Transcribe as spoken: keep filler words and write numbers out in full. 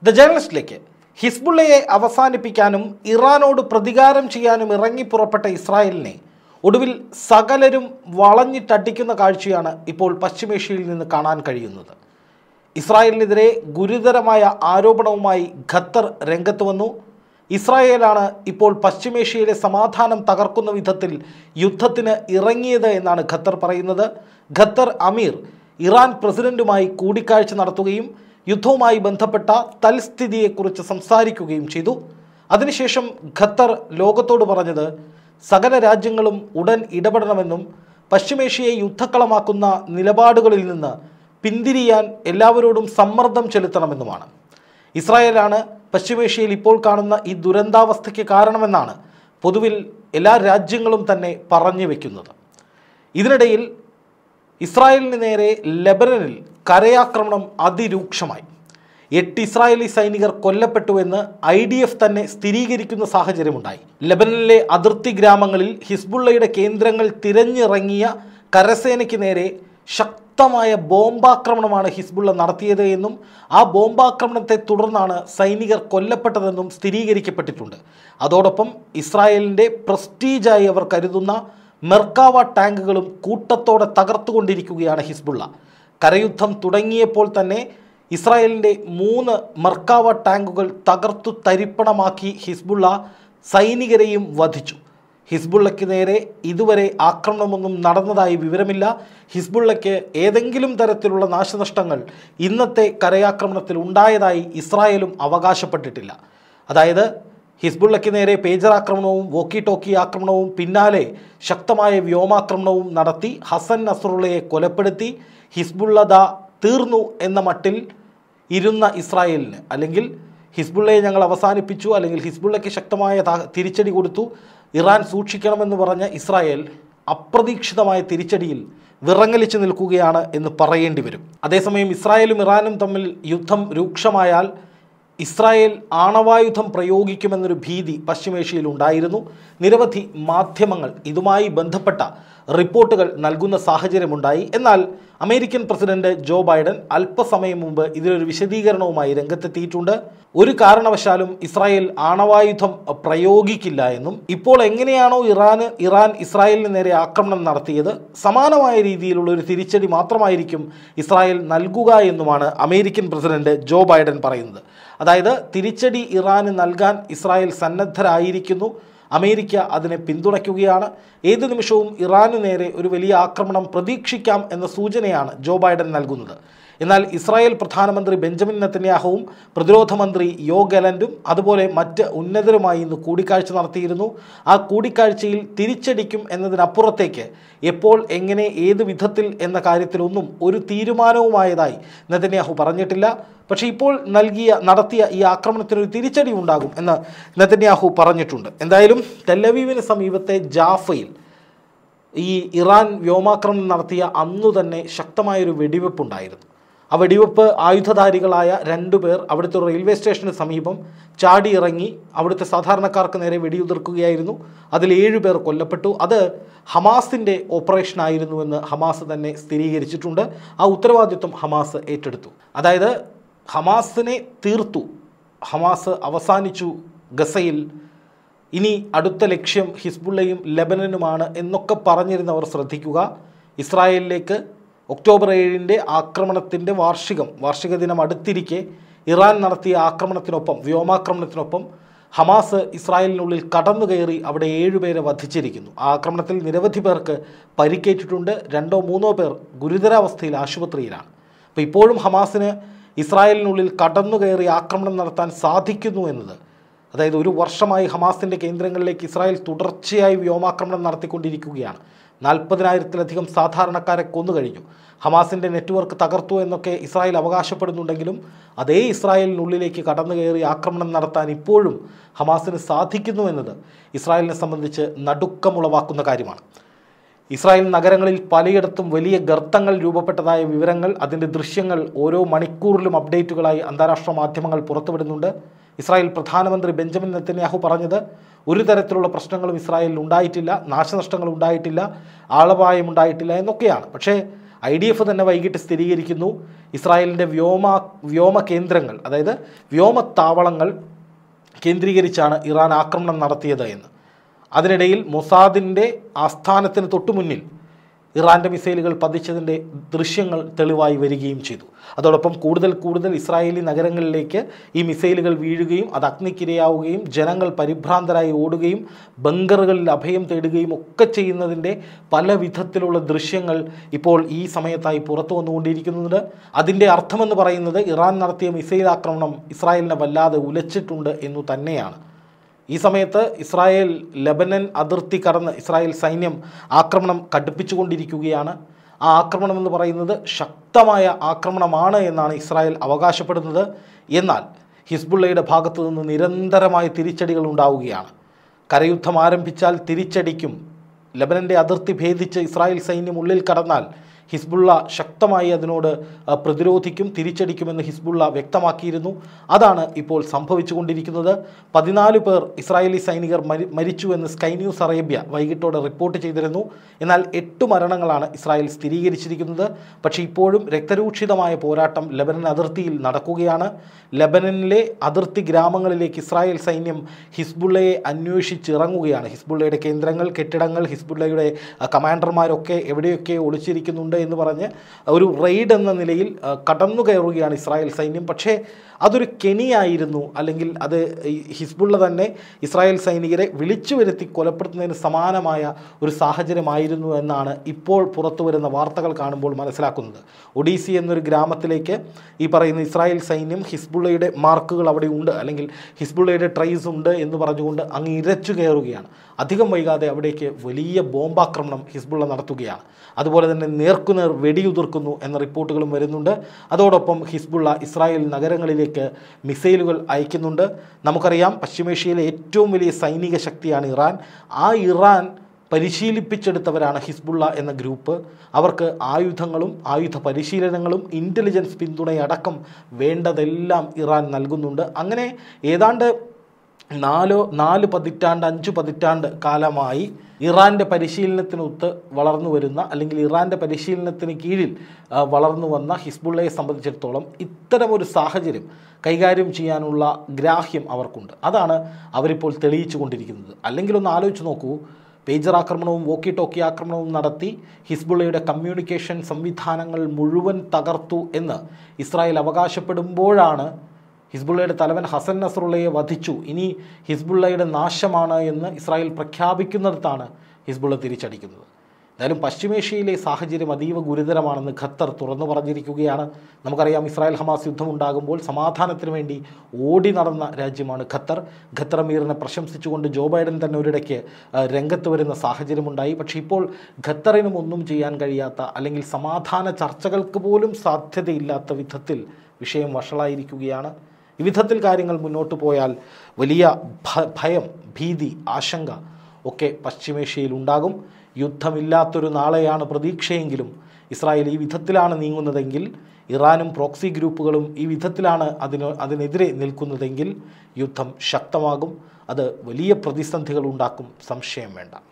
The ജേർണലിസ്റ്റിലേക്ക് ഹിസ്ബുള്ളയെ അവസാനിപ്പിക്കാനും ഇറാനോട് പ്രതികാരം ചെയ്യാനും ഇറങ്ങി പുറപ്പെട്ട ഇസ്രായേലിനെ ഒടുവിൽ സകലരും വളഞ്ഞിട്ടടിക്കുന്ന കാഴ്ചയാണ് ഇപ്പോൾ പശ്ചിമേഷ്യയിൽ നിന്ന് കാണാൻ കഴിയുന്നത്. ഇസ്രായേലിനെതിരെ ഗുരുതരമായ ആരോപണവുമായി ഖത്തർ രംഗത്ത് വന്നു. ഇസ്രായേലാണ് ഇപ്പോൾ പശ്ചിമേഷ്യയിലെ സമാധാനം തകർക്കുന്ന വിധത്തിൽ യുദ്ധത്തിന് ഇറങ്ങിയത് എന്നാണ് ഖത്തർ പറയുന്നത്. ഖത്തർ അമീർ ഇറാൻ പ്രസിഡന്റുമായി കൂടിക്കാഴ്ച നടത്തുകയും യുദ്ധവുമായി ബന്ധപ്പെട്ട തൽസ്ഥിതിയെക്കുറിച്ച് സംസാരിക്കുകയും ചെയ്തു. അതിനുശേഷം ഖത്തർ ലോകത്തോട് പറഞ്ഞത് സകല രാജ്യങ്ങളും ഉടൻ ഇടപെടണമെന്നും പശ്ചിമേഷ്യയെ യുദ്ധക്കളമാക്കുന്ന നിലപാടുകളിൽ നിന്ന് പിന്തിരിയാൻ എല്ലാവരോടും സമ്മർദ്ദം ചെലുത്തണമെന്നുമാണ്. ഇസ്രായേലാണ് പശ്ചിമേഷ്യയിൽ ഇപ്പോൾ കാണുന്ന ഈ ദുരന്താവസ്ഥയ്ക്ക് കാരണമെന്നാണ് പൊതുവിൽ എല്ലാ രാജ്യങ്ങളും തന്നെ പറഞ്ഞു വയ്ക്കുന്നത്. ഇതിനിടയിൽ ഇസ്രായേലിന് നേരെ ലെബനനിൽ കരയാക്രമണം അതിരൂക്ഷമായി. എട്ട് ഇസ്രായേലി സൈനികർ കൊല്ലപ്പെട്ടുവെന്ന് ഐ ഡി എഫ് തന്നെ സ്ഥിരീകരിക്കുന്ന സാഹചര്യമുണ്ടായി. ലെബനനിലെ അതിർത്തി ഗ്രാമങ്ങളിൽ ഹിസ്ബുള്ളയുടെ കേന്ദ്രങ്ങൾ തിരഞ്ഞിറങ്ങിയ കരസേനയ്ക്ക് നേരെ ശക്തമായ ബോംബാക്രമണമാണ് ഹിസ്ബുള്ള നടത്തിയത് എന്നും ആ ബോംബാക്രമണത്തെ തുടർന്നാണ് സൈനികർ കൊല്ലപ്പെട്ടതെന്നും സ്ഥിരീകരിക്കപ്പെട്ടിട്ടുണ്ട്. അതോടൊപ്പം ഇസ്രായേലിൻ്റെ പ്രസ്റ്റീജായി അവർ കരുതുന്ന മെർക്കാവ ടാങ്കുകളും കൂട്ടത്തോടെ തകർത്തുകൊണ്ടിരിക്കുകയാണ് ഹിസ്ബുള്ള. കരയുദ്ധം തുടങ്ങിയപ്പോൾ തന്നെ ഇസ്രായേലിൻ്റെ മൂന്ന് മെർക്കാവ ടാങ്കുകൾ തകർത്തു തരിപ്പണമാക്കി ഹിസ്ബുള്ള സൈനികരെയും വധിച്ചു. ഹിസ്ബുള്ളയ്ക്ക് നേരെ ഇതുവരെ ആക്രമണമൊന്നും നടന്നതായി വിവരമില്ല. ഹിസ്ബുള്ളയ്ക്ക് ഏതെങ്കിലും തരത്തിലുള്ള നാശനഷ്ടങ്ങൾ ഇന്നത്തെ കരയാക്രമണത്തിൽ ഉണ്ടായതായി ഇസ്രായേലും അവകാശപ്പെട്ടിട്ടില്ല. അതായത് ഹിസ്ബുള്ളയ്ക്ക് നേരെ പേജർ ആക്രമണവും വോക്കി ടോക്കി ആക്രമണവും പിന്നാലെ ശക്തമായ വ്യോമാക്രമണവും നടത്തി ഹസൻ നസ്രുള്ളയെ കൊലപ്പെടുത്തി ഹിസ്ബുള്ള ദാ തീർന്നു എന്ന മട്ടിൽ ഇരുന്ന ഇസ്രായേലിന്, അല്ലെങ്കിൽ ഹിസ്ബുള്ളയെ ഞങ്ങൾ അവസാനിപ്പിച്ചു, അല്ലെങ്കിൽ ഹിസ്ബുള്ളയ്ക്ക് ശക്തമായ തിരിച്ചടി കൊടുത്തു, ഇറാൻ സൂക്ഷിക്കണമെന്ന് പറഞ്ഞ ഇസ്രായേൽ അപ്രതീക്ഷിതമായ തിരിച്ചടിയിൽ വിറങ്ങലിച്ചു നിൽക്കുകയാണ് എന്ന് പറയേണ്ടി വരും. അതേസമയം ഇസ്രായേലും ഇറാനും തമ്മിൽ യുദ്ധം രൂക്ഷമായാൽ ഇസ്രായേൽ ആണവായുധം പ്രയോഗിക്കുമെന്നൊരു ഭീതി പശ്ചിമേഷ്യയിൽ ഉണ്ടായിരുന്നു. നിരവധി മാധ്യമങ്ങൾ ഇതുമായി ബന്ധപ്പെട്ട റിപ്പോർട്ടുകൾ നൽകുന്ന സാഹചര്യമുണ്ടായി. എന്നാൽ അമേരിക്കൻ പ്രസിഡന്റ് ജോ ബൈഡൻ അല്പസമയം മുമ്പ് ഇതിലൊരു വിശദീകരണവുമായി രംഗത്തെത്തിയിട്ടുണ്ട്. ഒരു കാരണവശാലും ഇസ്രായേൽ ആണവായുധം പ്രയോഗിക്കില്ല എന്നും ഇപ്പോൾ എങ്ങനെയാണോ ഇറാന് ഇറാൻ ഇസ്രായേലിന് നേരെ ആക്രമണം നടത്തിയത് സമാനമായ രീതിയിലുള്ള ഒരു തിരിച്ചടി മാത്രമായിരിക്കും ഇസ്രായേൽ നൽകുക എന്നുമാണ് അമേരിക്കൻ പ്രസിഡന്റ് ജോ ബൈഡൻ പറയുന്നത്. അതായത് തിരിച്ചടി ഇറാന് നൽകാൻ ഇസ്രായേൽ സന്നദ്ധരായിരിക്കുന്നു. അമേരിക്ക അതിനെ പിന്തുണയ്ക്കുകയാണ്. ഏതു നിമിഷവും ഇറാനു നേരെ ഒരു വലിയ ആക്രമണം പ്രതീക്ഷിക്കാം എന്ന സൂചനയാണ് ജോ ബൈഡൻ നൽകുന്നത്. എന്നാൽ ഇസ്രായേൽ പ്രധാനമന്ത്രി ബെഞ്ചമിൻ നെതന്യാഹുവും പ്രതിരോധ മന്ത്രി യോ ഗലന്റും അതുപോലെ മറ്റ് ഉന്നതരുമായി ഇന്ന് കൂടിക്കാഴ്ച നടത്തിയിരുന്നു. ആ കൂടിക്കാഴ്ചയിൽ തിരിച്ചടിക്കും എന്നതിനപ്പുറത്തേക്ക് എപ്പോൾ, എങ്ങനെ, ഏത് വിധത്തിൽ എന്ന കാര്യത്തിലൊന്നും ഒരു തീരുമാനവുമായതായി നെതന്യാഹു പറഞ്ഞിട്ടില്ല. പക്ഷേ ഇപ്പോൾ നൽകിയ നടത്തിയ ഈ ആക്രമണത്തിനൊരു തിരിച്ചടി ഉണ്ടാകും എന്ന് നെതന്യാഹു പറഞ്ഞിട്ടുണ്ട്. എന്തായാലും ടെലവീവിന് സമീപത്തെ ജാഫയിൽ ഈ ഇറാൻ വ്യോമാക്രമണം നടത്തിയ അന്നു തന്നെ ശക്തമായൊരു വെടിവെപ്പുണ്ടായിരുന്നു. ആ വെടിവെപ്പ് ആയുധധാരികളായ രണ്ടുപേർ അവിടുത്തെ റെയിൽവേ സ്റ്റേഷന് സമീപം ചാടിയിറങ്ങി അവിടുത്തെ സാധാരണക്കാർക്ക് നേരെ വെടിയുതിർക്കുകയായിരുന്നു. അതിൽ ഏഴുപേർ കൊല്ലപ്പെട്ടു. അത് ഹമാസിൻ്റെ ഓപ്പറേഷനായിരുന്നുവെന്ന് ഹമാസ് തന്നെ സ്ഥിരീകരിച്ചിട്ടുണ്ട്. ആ ഉത്തരവാദിത്വം ഹമാസ് ഏറ്റെടുത്തു. അതായത് ഹമാസിനെ തീർത്തു, ഹമാസ് അവസാനിച്ചു ഗസയിൽ, ഇനി അടുത്ത ലക്ഷ്യം ഹിസ്ബുള്ളയും ലെബനനുമാണ് എന്നൊക്കെ പറഞ്ഞിരുന്നവർ ശ്രദ്ധിക്കുക. ഇസ്രായേലിലേക്ക് ഒക്ടോബർ ഏഴിൻ്റെ ആക്രമണത്തിൻ്റെ വാർഷികം വാർഷിക ദിനം അടുത്തിരിക്കെ ഇറാൻ നടത്തിയ ആക്രമണത്തിനൊപ്പം വ്യോമാക്രമണത്തിനൊപ്പം ഹമാസ് ഇസ്രായേലിനുള്ളിൽ കടന്നു കയറി അവിടെ ഏഴുപേരെ വധിച്ചിരിക്കുന്നു. ആ ആക്രമണത്തിൽ നിരവധി പേർക്ക് പരിക്കേറ്റിട്ടുണ്ട്. രണ്ടോ മൂന്നോ പേർ ഗുരുതരാവസ്ഥയിൽ ആശുപത്രിയിലാണ്. അപ്പോൾ ഇപ്പോഴും ഹമാസിന് ഇസ്രായേലിനുള്ളിൽ കടന്നു കയറി ആക്രമണം നടത്താൻ സാധിക്കുന്നു എന്നത്, അതായത് ഒരു വർഷമായി ഹമാസിൻ്റെ കേന്ദ്രങ്ങളിലേക്ക് ഇസ്രായേൽ തുടർച്ചയായി വ്യോമാക്രമണം നടത്തിക്കൊണ്ടിരിക്കുകയാണ്. നാൽപ്പതിനായിരത്തിലധികം സാധാരണക്കാരെ കൊന്നുകഴിഞ്ഞു. ഹമാസിൻ്റെ നെറ്റ്വർക്ക് തകർത്തു എന്നൊക്കെ ഇസ്രായേൽ അവകാശപ്പെടുന്നുണ്ടെങ്കിലും അതേ ഇസ്രായേലിനുള്ളിലേക്ക് കടന്നു കയറി ആക്രമണം നടത്താൻ ഇപ്പോഴും ഹമാസിന് സാധിക്കുന്നു എന്നത് ഇസ്രായേലിനെ സംബന്ധിച്ച് നടുക്കമുളവാക്കുന്ന കാര്യമാണ്. ഇസ്രായേൽ നഗരങ്ങളിൽ പലയിടത്തും വലിയ ഗർത്തങ്ങൾ രൂപപ്പെട്ടതായ വിവരങ്ങൾ, അതിൻ്റെ ദൃശ്യങ്ങൾ ഓരോ മണിക്കൂറിലും അപ്ഡേറ്റുകളായി അന്താരാഷ്ട്ര മാധ്യമങ്ങൾ പുറത്തുവിടുന്നുണ്ട്. ഇസ്രായേൽ പ്രധാനമന്ത്രി ബെഞ്ചമിൻ നെതന്യാഹു പറഞ്ഞത് ഒരു തരത്തിലുള്ള പ്രശ്നങ്ങളും ഇസ്രായേലിൽ ഉണ്ടായിട്ടില്ല, നാശനഷ്ടങ്ങൾ ഉണ്ടായിട്ടില്ല, ആളപായം ഉണ്ടായിട്ടില്ല എന്നൊക്കെയാണ്. പക്ഷേ ഐ ഡി എഫ് തന്നെ വൈകിട്ട് സ്ഥിരീകരിക്കുന്നു ഇസ്രായേലിൻ്റെ വ്യോമ വ്യോമ കേന്ദ്രങ്ങൾ, അതായത് വ്യോമത്താവളങ്ങൾ കേന്ദ്രീകരിച്ചാണ് ഇറാൻ ആക്രമണം നടത്തിയത് എന്ന്. അതിനിടയിൽ മൊസാദിൻ്റെ ആസ്ഥാനത്തിന് തൊട്ടുമുന്നിൽ ഇറാൻ്റെ മിസൈലുകൾ പതിച്ചതിൻ്റെ ദൃശ്യങ്ങൾ തെളിവായി വരികയും ചെയ്തു. അതോടൊപ്പം കൂടുതൽ കൂടുതൽ ഇസ്രായേലി നഗരങ്ങളിലേക്ക് ഈ മിസൈലുകൾ വീഴുകയും അത് അഗ്നിക്കിരയാവുകയും ജനങ്ങൾ പരിഭ്രാന്തരായി ഓടുകയും ബങ്കറുകളിൽ അഭയം തേടുകയും ഒക്കെ ചെയ്യുന്നതിൻ്റെ പല വിധത്തിലുള്ള ദൃശ്യങ്ങൾ ഇപ്പോൾ ഈ സമയത്തായി പുറത്തു വന്നുകൊണ്ടിരിക്കുന്നുണ്ട്. അതിൻ്റെ അർത്ഥമെന്ന് പറയുന്നത് ഇറാൻ നടത്തിയ മിസൈൽ ആക്രമണം ഇസ്രായേലിനെ വല്ലാതെ ഉലച്ചിട്ടുണ്ട് എന്നു തന്നെയാണ്. ഈ സമയത്ത് ഇസ്രായേൽ ലെബനൻ അതിർത്തി കടന്ന് ഇസ്രായേൽ സൈന്യം ആക്രമണം കടുപ്പിച്ചുകൊണ്ടിരിക്കുകയാണ്. ആ ആക്രമണം എന്ന് പറയുന്നത് ശക്തമായ ആക്രമണമാണ് എന്നാണ് ഇസ്രായേൽ അവകാശപ്പെടുന്നത്. എന്നാൽ ഹിസ്ബുള്ളയുടെ ഭാഗത്തു നിന്ന് നിരന്തരമായ തിരിച്ചടികൾ ഉണ്ടാവുകയാണ്. കരയുദ്ധം ആരംഭിച്ചാൽ തിരിച്ചടിക്കും. ലെബനൻ്റെ അതിർത്തി ഭേദിച്ച് ഇസ്രായേൽ സൈന്യം ഉള്ളിൽ കടന്നാൽ ഹിസ്ബുള്ള ശക്തമായി അതിനോട് പ്രതിരോധിക്കും, തിരിച്ചടിക്കുമെന്ന് ഹിസ്ബുള്ള വ്യക്തമാക്കിയിരുന്നു. അതാണ് ഇപ്പോൾ സംഭവിച്ചുകൊണ്ടിരിക്കുന്നത്. പതിനാല് പേർ ഇസ്രായേലി സൈനികർ മരി മരിച്ചുവെന്ന് സ്കൈ ന്യൂസ് അറേബ്യ വൈകിട്ടോടെ റിപ്പോർട്ട് ചെയ്തിരുന്നു. എന്നാൽ എട്ട് മരണങ്ങളാണ് ഇസ്രായേൽ സ്ഥിരീകരിച്ചിരിക്കുന്നത്. പക്ഷേ ഇപ്പോഴും രക്തരൂക്ഷിതമായ പോരാട്ടം ലെബനൻ അതിർത്തിയിൽ നടക്കുകയാണ്. ലെബനനിലെ അതിർത്തി ഗ്രാമങ്ങളിലേക്ക് ഇസ്രായേൽ സൈന്യം ഹിസ്ബുള്ളയെ അന്വേഷിച്ചിറങ്ങുകയാണ്. ഹിസ്ബുള്ളയുടെ കേന്ദ്രങ്ങൾ, കെട്ടിടങ്ങൾ, ഹിസ്ബുള്ളയുടെ കമാൻഡർമാരൊക്കെ എവിടെയൊക്കെ ഒളിച്ചിരിക്കുന്നുണ്ട് എന്ന് പറഞ്ഞ് ഒരു റെയ്ഡ് എന്ന നിലയിൽ കടന്നു കയറുകയാണ് ഇസ്രായേൽ സൈന്യം. പക്ഷേ അതൊരു കെണിയായിരുന്നു, അല്ലെങ്കിൽ അത് ഹിസ്ബുള്ള തന്നെ ഇസ്രായേൽ സൈനികരെ വിളിച്ചു വരുത്തി കൊലപ്പെടുത്തുന്നതിന് സമാനമായ ഒരു സാഹചര്യമായിരുന്നു എന്നാണ് ഇപ്പോൾ പുറത്തു വരുന്ന വാർത്തകൾ കാണുമ്പോൾ മനസ്സിലാക്കുന്നത്. ഒഡീസി എന്നൊരു ഗ്രാമത്തിലേക്ക് ഈ പറയുന്ന ഇസ്രായേൽ സൈന്യം ഹിസ്ബുള്ളയുടെ മാർക്കുകൾ അവിടെ ഉണ്ട്, അല്ലെങ്കിൽ ഹിസ്ബുള്ളയുടെ ട്രൈസ് ഉണ്ട് എന്ന് പറഞ്ഞുകൊണ്ട് അങ്ങ് ഇരച്ചു കയറുകയാണ്. അധികം വൈകാതെ അവിടേക്ക് വലിയ ബോംബാക്രമണം ഹിസ്ബുള്ള നടത്തുകയാണ്. അതുപോലെ തന്നെ നേർക്കുനേർ വെടിയുതിർക്കുന്നു എന്ന റിപ്പോർട്ടുകളും വരുന്നുണ്ട്. അതോടൊപ്പം ഹിസ്ബുള്ള ഇസ്രായേൽ നഗരങ്ങളിലേക്ക് മിസൈലുകൾ അയക്കുന്നുണ്ട്. നമുക്കറിയാം പശ്ചിമേഷ്യയിലെ ഏറ്റവും വലിയ സൈനിക ശക്തിയാണ് ഇറാൻ. ആ ഇറാൻ പരിശീലിപ്പിച്ചെടുത്തവരാണ് ഹിസ്ബുള്ള എന്ന ഗ്രൂപ്പ്. അവർക്ക് ആയുധങ്ങളും ആയുധ പരിശീലനങ്ങളും ഇൻ്റലിജൻസ് പിന്തുണയടക്കം വേണ്ടതെല്ലാം ഇറാൻ നൽകുന്നുണ്ട്. അങ്ങനെ ഏതാണ്ട് നാലോ നാല് പതിറ്റാണ്ട് അഞ്ച് പതിറ്റാണ്ട് കാലമായി ഇറാൻ്റെ പരിശീലനത്തിനൊത്ത് വളർന്നു വരുന്ന, അല്ലെങ്കിൽ ഇറാൻ്റെ പരിശീലനത്തിന് കീഴിൽ വളർന്നു വന്ന ഹിസ്ബുള്ളയെ സംബന്ധിച്ചിടത്തോളം ഇത്തരമൊരു സാഹചര്യം കൈകാര്യം ചെയ്യാനുള്ള ഗ്രാഹ്യം അവർക്കുണ്ട്. അതാണ് അവരിപ്പോൾ തെളിയിച്ചു കൊണ്ടിരിക്കുന്നത്. അല്ലെങ്കിൽ ഒന്ന് ആലോചിച്ച് നോക്കൂ, പേജർ ആക്രമണവും വോക്കി ടോക്കി ആക്രമണവും നടത്തി ഹിസ്ബുള്ളയുടെ കമ്മ്യൂണിക്കേഷൻ സംവിധാനങ്ങൾ മുഴുവൻ തകർത്തു എന്ന് ഇസ്രായേൽ അവകാശപ്പെടുമ്പോഴാണ് ഹിസ്ബുള്ളയുടെ തലവൻ ഹസൻ നസ്രുള്ളയെ വധിച്ചു, ഇനി ഹിസ്ബുള്ളയുടെ നാശമാണ് എന്ന് ഇസ്രായേൽ പ്രഖ്യാപിക്കുന്നിടത്താണ് ഹിസ്ബുള്ള തിരിച്ചടിക്കുന്നത്. എന്തായാലും പശ്ചിമേഷ്യയിലെ സാഹചര്യം അതീവ ഗുരുതരമാണെന്ന് ഖത്തർ തുറന്നു പറഞ്ഞിരിക്കുകയാണ്. നമുക്കറിയാം ഇസ്രായേൽ ഹമാസ് യുദ്ധം ഉണ്ടാകുമ്പോൾ സമാധാനത്തിന് വേണ്ടി ഓടി നടന്ന രാജ്യമാണ് ഖത്തർ. ഖത്തർ അമീറിനെ പ്രശംസിച്ചുകൊണ്ട് ജോ ബൈഡൻ തന്നെ ഒരിടയ്ക്ക് രംഗത്ത് വരുന്ന സാഹചര്യമുണ്ടായി. പക്ഷേ ഇപ്പോൾ ഖത്തറിനും ഒന്നും ചെയ്യാൻ കഴിയാത്ത, അല്ലെങ്കിൽ സമാധാന ചർച്ചകൾക്ക് പോലും സാധ്യതയില്ലാത്ത വിധത്തിൽ വിഷയം വഷളായിരിക്കുകയാണ്. ഈ വിധത്തിൽ കാര്യങ്ങൾ മുന്നോട്ട് പോയാൽ വലിയ ഭയം, ഭീതി, ആശങ്ക ഒക്കെ പശ്ചിമേഷ്യയിൽ ഉണ്ടാകും. യുദ്ധമില്ലാത്തൊരു നാളെയാണ് പ്രതീക്ഷയെങ്കിലും ഇസ്രായേൽ ഈ വിധത്തിലാണ് നീങ്ങുന്നതെങ്കിൽ, ഇറാനും പ്രോക്സി ഗ്രൂപ്പുകളും ഈ വിധത്തിലാണ് അതിന് അതിനെതിരെ നിൽക്കുന്നതെങ്കിൽ യുദ്ധം ശക്തമാകും. അത് വലിയ പ്രതിസന്ധികൾ ഉണ്ടാക്കും, സംശയം വേണ്ട.